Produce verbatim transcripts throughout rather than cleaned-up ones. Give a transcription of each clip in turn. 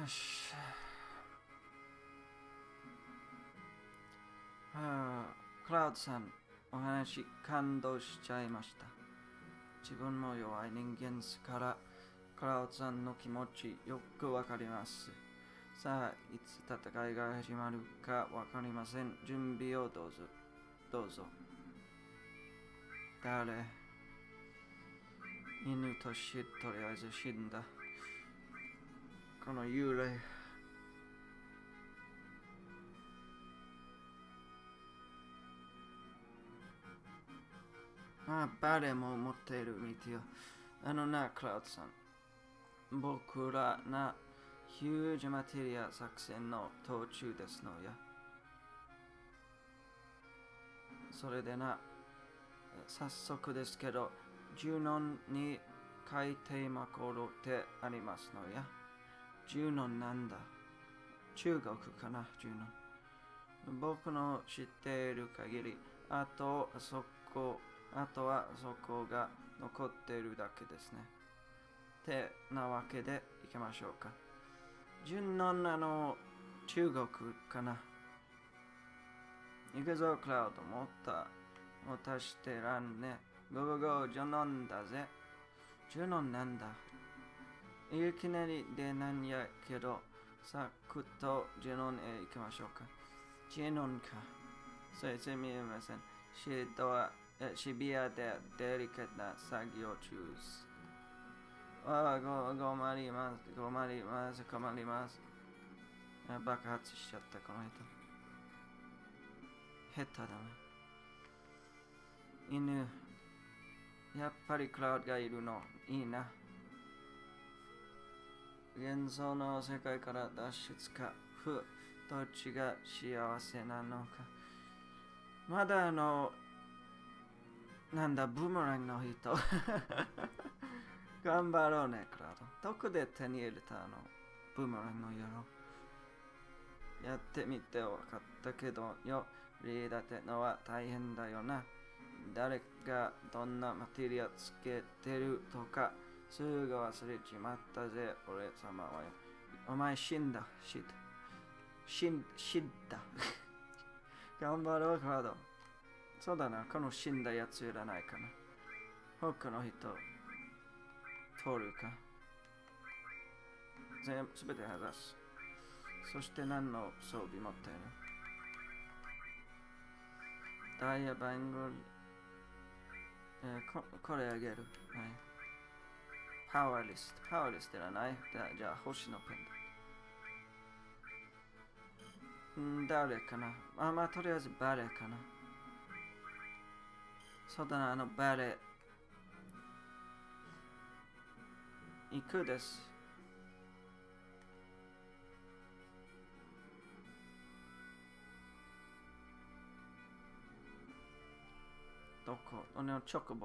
し。はあ、クラウドさん、お話感動しちゃいました。自分も弱い人間ですから、クラウドさんの気持ちよくわかります。さあ、いつ戦いが始まるかわかりません。準備をどうぞ。どうぞ。誰？犬とし、とりあえず死んだ。この幽霊。ああ、バレも持っているみてよ。あのな、クラウドさん。僕らな、ヒュージマテリア作戦の途中ですのや。それでな、早速ですけど、ジュノンに海底マコロってありますのや。ジュノンなんだ。中国かな、ジュノン。僕の知っている限り、あとそこ、あとはそこが残っているだけですね。てなわけで行きましょうか。ジュノンあの、中国かな。行くぞ、クラウド。持った。持たしてらんね。ゴーゴーゴー、ジュノンだぜ。ジュノンなんだ。いきなりでなんやけど、サクッとジュノンへ行きましょうか。ジュノンか。そいつ見えません。シートはシビアでデリケートな作業中です。ああ、ご、ごまります。ごまります。困ります。爆発しちゃった、この人。下手だな。犬。やっぱりクラウドがいるの。いいな。幻想の世界から脱出か。ふ。どっちが幸せなのか。まだあの、なんだ、ブーメランの人。頑張ろうね、クラウド。どこで手に入れたのブーメランの野郎。やってみて分かったけどよ。リーダーってのは大変だよな。誰がどんなマテリアつけてるとか、すぐ忘れちまったぜ、俺様はよ。お前死んだ、死んだ。死ん、死んだ。頑張ろう、クラウド。そうだな、この死んだやついらないかな。他の人、通るか。全部、すべて外す。そして何の装備持っている？ダイヤバングル、えー、こ, これあげる。はい。パワーリスト。パワーリストいらない。じゃあ、星のペンダント。ん誰かな。あ、まあ、とりあえずバレかな。そうだな、あのバレ。行くです。どこ？あのチョコボ。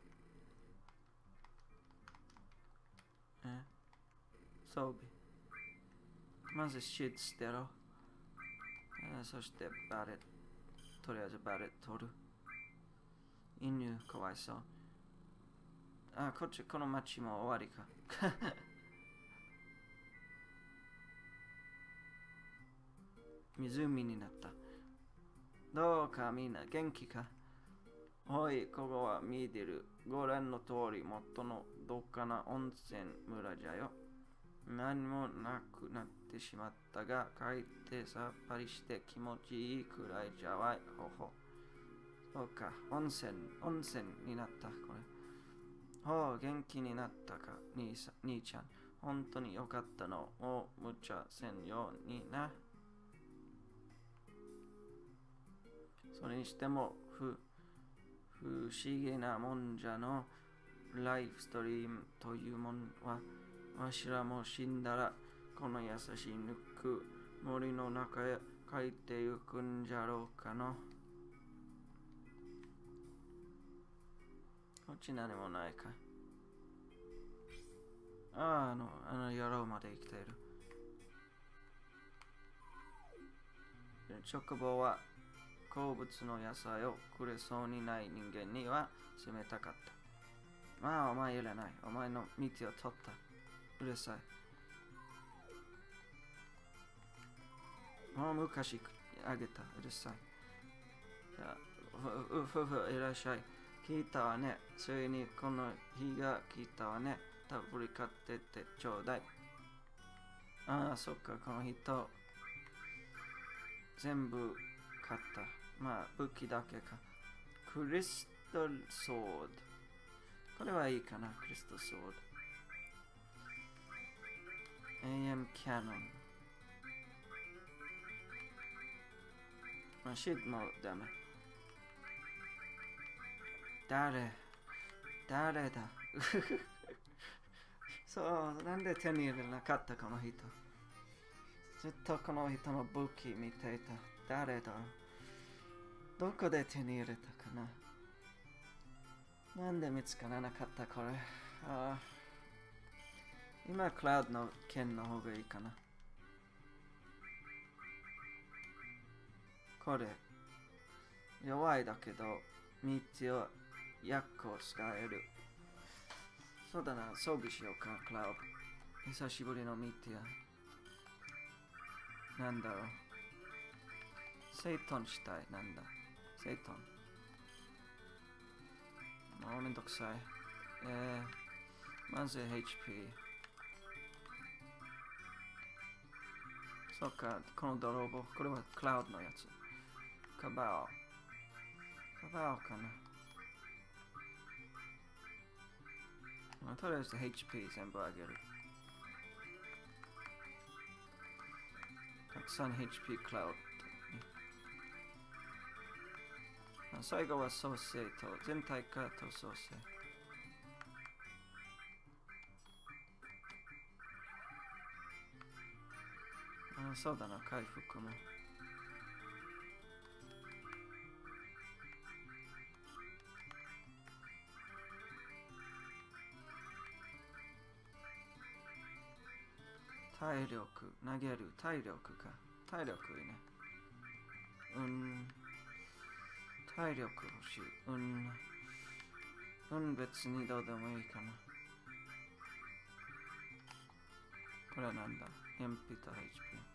え装備。まずシーツ捨てろ。えー、そしてバレ。とりあえずバレ取る。犬かわいそう。あ、こっち、この街も終わりか。湖になった。どうかみんな元気か？おい、ここは見てる。ご覧の通り、元のどっかな温泉村じゃよ。何もなくなってしまったが、帰ってさっぱりして気持ちいいくらいじゃわい。ほほ。そうか、温泉、温泉になった、これ。ほう、元気になったか、兄さん、兄ちゃん。本当によかったの。もう無茶せんようにな。それにしても、ふ、不思議なもんじゃの。ライフストリームというもんは、わしらも死んだら、この優しいぬく森の中へ帰ってゆくんじゃろうかの。こっち何もないか。ああ、あの、あの野郎まで生きている。チョコボは好物の野菜をくれそうにない人間には責めたかった。まあ、お前いらない。お前の道を取った。うるさい。 もう昔あげた。うるさい。じゃあ、ふふふ、いらっしゃい。聞いたわね。それにこの日が聞いたわね。たっぷり買ってってちょうだい。ああ、そっか、この人。全部買った。まあ、武器だけか。クリスタルソード。これはいいかな、クリスタルソード。エーエム キャノン。まあ、シードもダメ。誰誰だそう、なんで手に入れなかったこの人。ずっとこの人の武器見ていた。誰だろう。どこで手に入れたかな。なんで見つからなかったこれ。ああ、今クラウドの剣の方がいいかな。これ弱いだけどミティア薬を使える。そうだな、装備しようか、クラウド。久しぶりのミティア。なんだろう。セイトンしたい。なんだ。セイトン。もうめんどくさい。えー、まず エイチピー。そっか、この泥棒。これはクラウドのやつ。カバオ。カバオかな。まあ、とりあえず エイチピー 全部あげる。たくさん エイチピー クラウド。最後は創生と全体化と創生。あ、そうだな、回復も。体力、投げる、体力か。体力いいね。うん。体力欲しい。うん。うん、別にどうでもいいかな。これはなんだ？鉛筆と エイチピ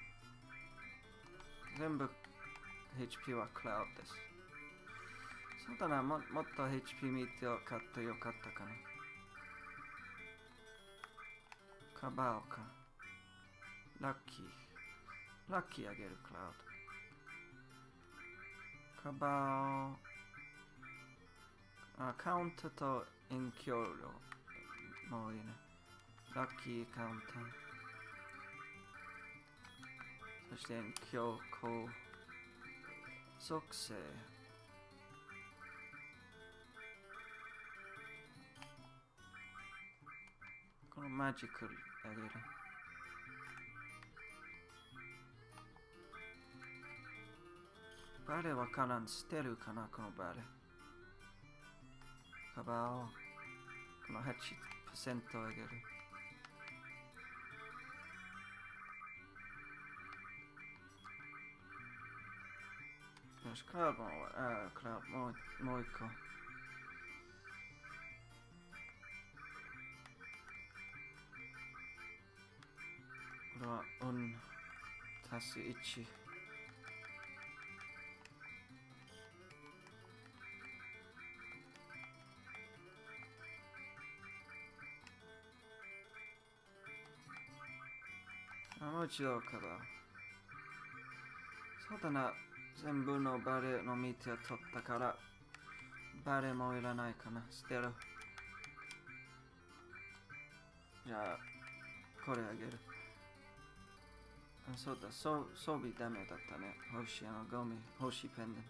ー。全部 エイチピー はクラウドです。そうだな、も, もっと エイチピー 見てよかったよかったかな。カバオか。ラッキー。ラッキーあげるクラウド。カバオ。あ、カウントと遠距離もういいね。ラッキーカウント。そして遠距離属性。このマジックあげる。バレわからん。捨てるかな、このバレ。カバオ。この はちパーセント あげる。よし、クラウドも、あー、クラウドもう、もう一個。これは、うん、足すいち。もう一度カバー。そうだな、全部のバレのミティア取ったから、バレもいらないかな、捨てる。じゃあ、これあげる。あ、そうだ、装備ダメだったね。星、あの、ゴミ、星ペンダント。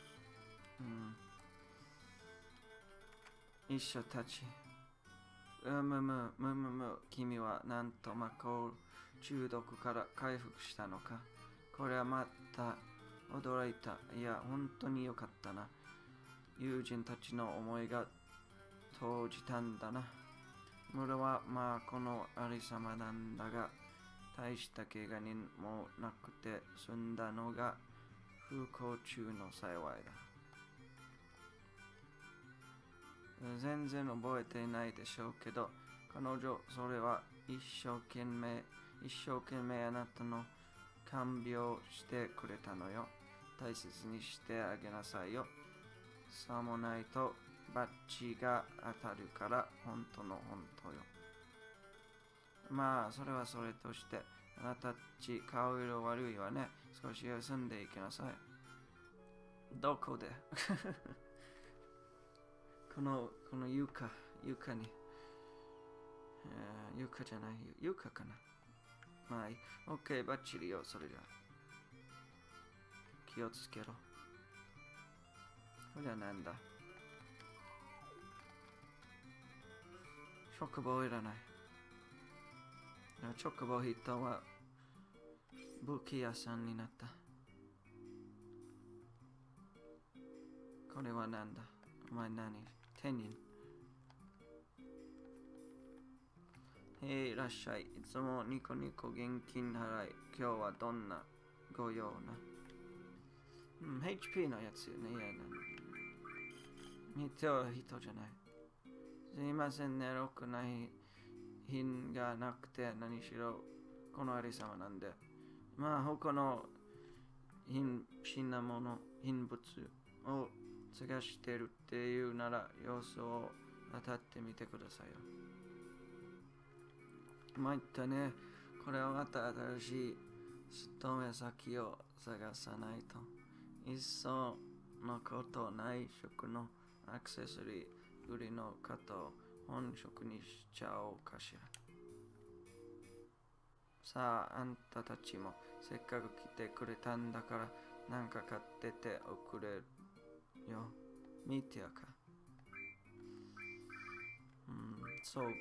うん。一緒たち。うむむ、むむむ、君はなんと魔法中毒から回復したのか。これはまた驚いた。いや、本当によかったな。友人たちの思いが投じたんだな。村はまあこのありさまなんだが、大した怪我人もなくて済んだのが不幸中の幸いだ。全然覚えていないでしょうけど、彼女、それは一生懸命、一生懸命あなたの看病してくれたのよ。大切にしてあげなさいよ。さもないとバッジが当たるから本当の本当よ。まあ、それはそれとして、あなたたち顔色悪いわね。少し休んでいきなさい。どこでこの、この床、床に、えー、床じゃない、床かな。まあいい。OK、バッチリよ、それじゃ。気をつけろ。これはなんだ。職棒いらない。職棒人は武器屋さんになった。これはなんだ。お前何？手に。へい、いらっしゃい。いつもニコニコ現金払い。今日はどんなご用な。うん、エイチピー のやつよね。いやな。見ておる人じゃない。すいませんね、ろくない品がなくて何しろこのありさまなんで。まあ他の品、品なもの、品物を探してるっていうなら様子を当たってみてくださいよ。参ったね。これはまた新しい勤め先を探さないと。いっそのこと内職のアクセサリー売りの方を本職にしちゃおうかしら。さあ、あんたたちもせっかく来てくれたんだからなんか買ってておくれよ。見てやか。うん、装備。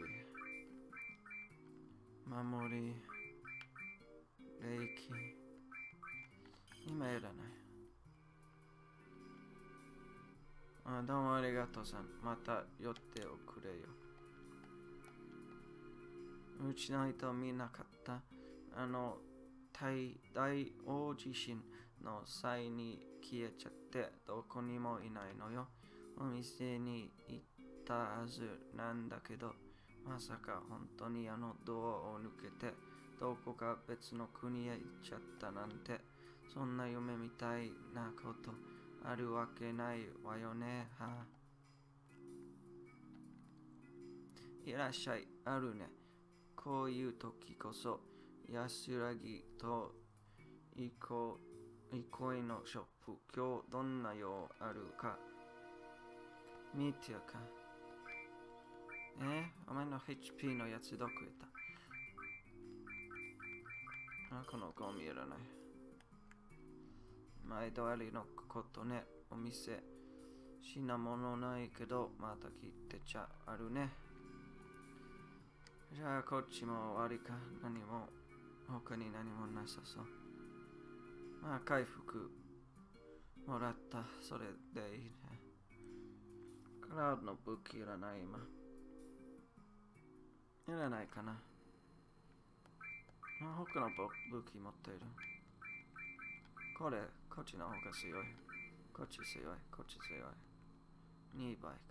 守り。霊気。今いらない。あ、どうもありがとうさん。また寄っておくれよ。うちの人見なかった。あの、大大大地震の際に消えちゃってどこにもいないのよ。お店に行ったはずなんだけど、まさか本当にあのドアを抜けてどこか別の国へ行っちゃったなんて、そんな夢みたいなことあるわけないわよね。はあ、いらっしゃい、あるね。こういう時こそ安らぎと憩いのショップ。今日どんな用あるか見てやか。えお前の エイチピー のやつどこ行った？あ、このゴミいらない。毎度ありのことね。お店品物ないけどまた切ってちゃあるね。じゃあこっちも終わりか。何も他に何もなさそう。まあ回復もらった。それでいいね。クラウドの武器いらない今。いらないかな。他の武器持っている。これ、こっちの方が強い。こっち強い、こっち強い。にばいか。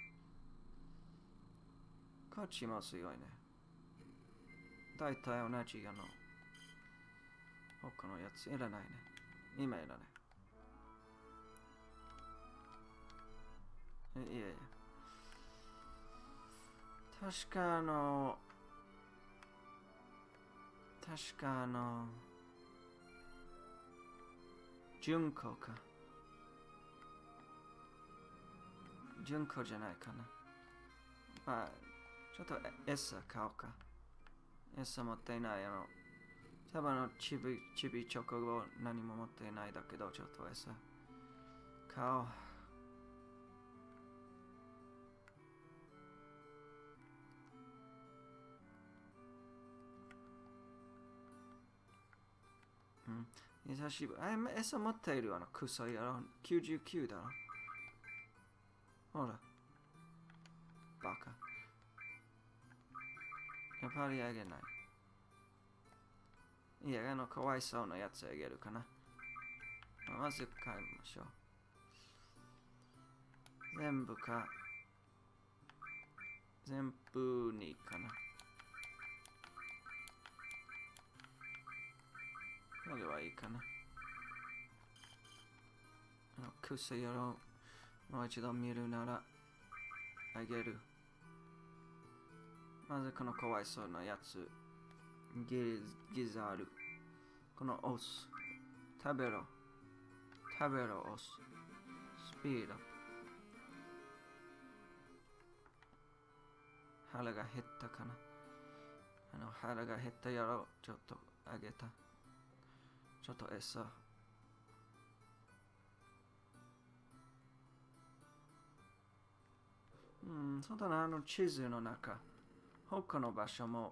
こっちも強いね。だいたい同じあの。他のやついらないね。今いらない。いやいや。確かあの、確かあの、純子か。純子じゃないかな。まあ、ちょっと餌買おうか。餌持っていないあの、多分あの、ちび、ちびチョコを何も持っていないだけど、ちょっと餌買おう。うん。久しぶり。あ、餌持っているあの、クソ野郎。きゅうじゅうきゅうだろ。ほら。バカ。やっぱりあげない。いや、あの、かわいそうなやつあげるかな。まず買いましょう。全部か。全部にかな。 それはいいかな。あの、クセ野郎、もう一度見るなら、あげる。まずこのかわいそうなやつ。ギギザール。このオス。食べろ。食べろ、オス。スピード。腹が減ったかな。あの、腹が減った野郎、ちょっとあげた。ちょっと餌。うん、そうだな、あの地図の中。他の場所も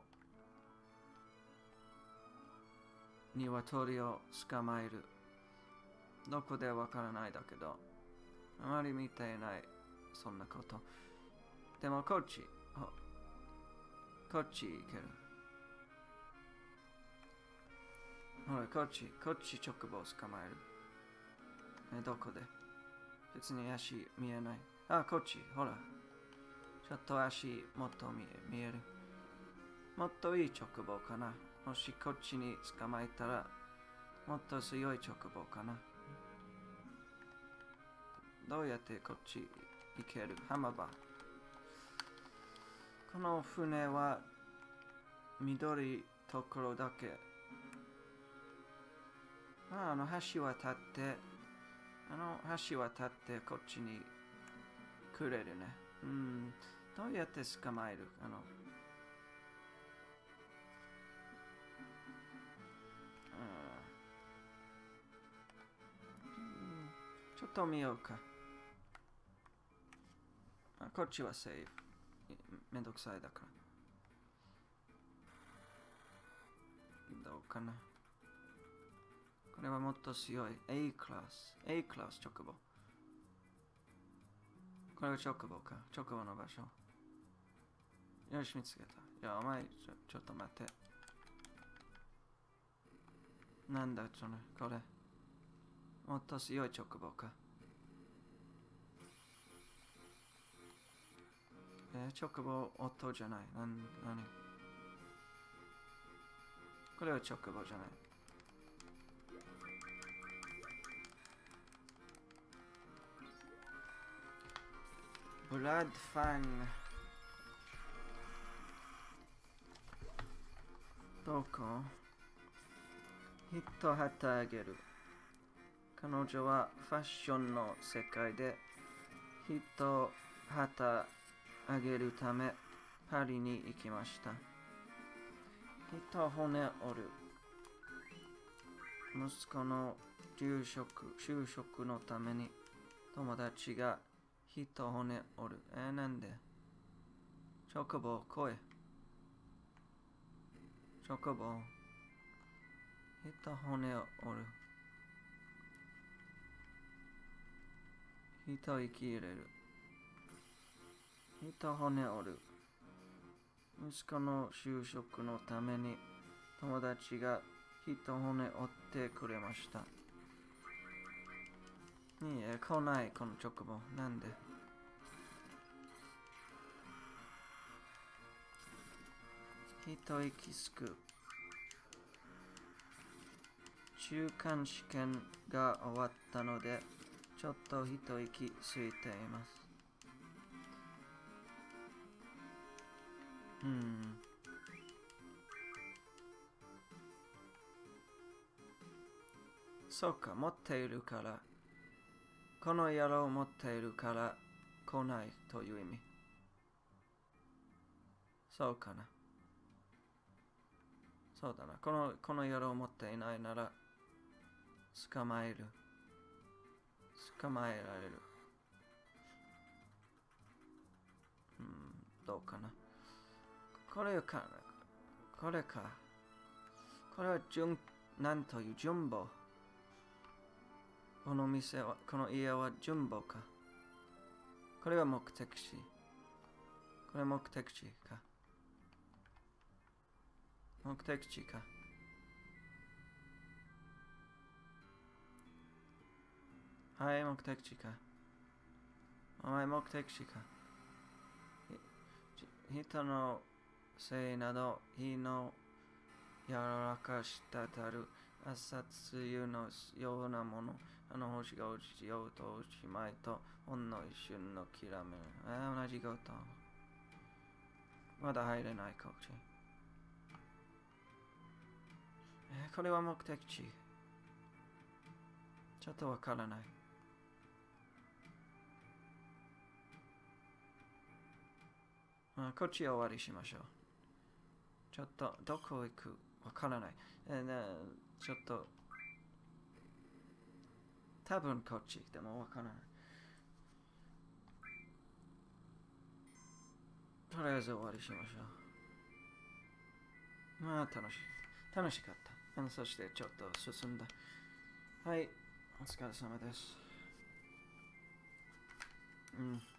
鶏を捕まえる。どこでわからないだけど、あまり見ていない、そんなこと。でもこっち、こっち行ける。ほら、こっち、こっちチョコボを捕まえる。え、どこで別に足見えない。あ、こっち、ほら。ちょっと足もっと見え見える。もっといいチョコボかな。もしこっちに捕まえたら、もっと強いチョコボかな。どうやってこっち行ける？浜場。この船は緑ところだけ。あ、あの橋渡って、あの橋渡ってこっちに来れるね。うん。どうやって捕まえる？あの、うん、ちょっと見ようか。あ、こっちはセーフ。めんどくさいだから。どうかな。これはもっと強い。A クラス。A クラスチョコボ。これはチョコボか。チョコボの場所。よし、見つけた。いや、お前、ちょ、ちょっと待って。なんだ、それ、これ。もっと強いチョコボか。えー、チョコボ音じゃない。なん、なに？これはチョコボじゃない。ブラッドファン。どこ？ヒット旗あげる。彼女はファッションの世界でヒット旗あげるためパリに行きました。人骨折る。息子の就職、就職のために友達が人骨折る。えー、なんで？チョコボ来い。チョコボ。人骨を折る。人息入れる。人骨折る。息子の就職のために友達が人骨折ってくれました。いいえ、来ないこのチョコボ。なんで？一息つく。中間試験が終わったので、ちょっと一息ついています。うん。そうか、持っているから。この野郎を持っているから来ないという意味。そうかな。そうだな。この、この野郎を持っていないなら捕まえる。捕まえられる。うん、どうかな。これか、これか。これは純、なんというジュンボ。この店は、この家はジュンボか。これは目的地。これ目的地か。目的地か。はい、目的地か。お前目的地か。人のせいなど、火の柔らかしたたる朝露のようなもの。あの星が落ちようとおしまいと、ほんの一瞬のきらめる。あ同じこと。まだ入れないこっち。えこれは目的地。ちょっとわからない。あこっち終わりしましょう。ちょっと、どこ行くわからない。えね、ちょっと、多分こっちでもわからない。とりあえず終わりしましょう。まあ、楽しい。楽しかった。そしてちょっと進んだ。はい、お疲れ様です。うん。